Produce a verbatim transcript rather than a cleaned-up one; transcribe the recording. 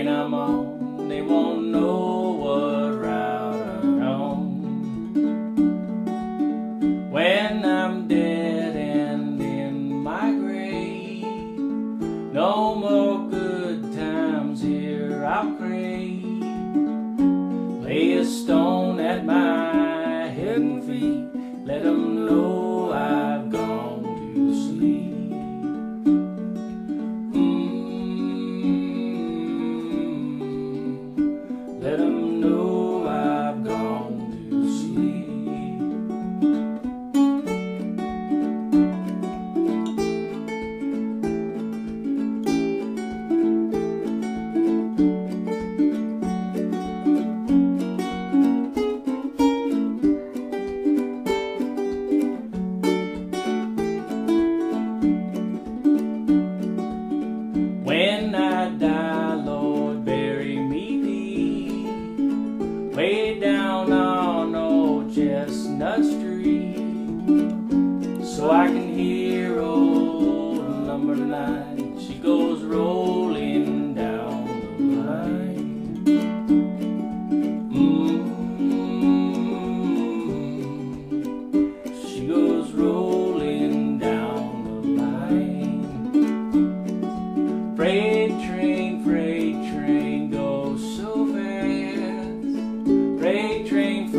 I'm on, they won't know what route I'm on. When I'm dead and in my grave, no more good times here I'll crave. Lay a stone at my head and feet, let them know I've gone to sleep. Mm-hmm. Let them know I've gone to sleep. When I die, Lord, bury me deep, way down on old Chestnut Street, so I can hear old number nine. She goes rolling down the line. Mm-hmm. She goes rolling down the line. Freight train, freight train, go so fast. Freight train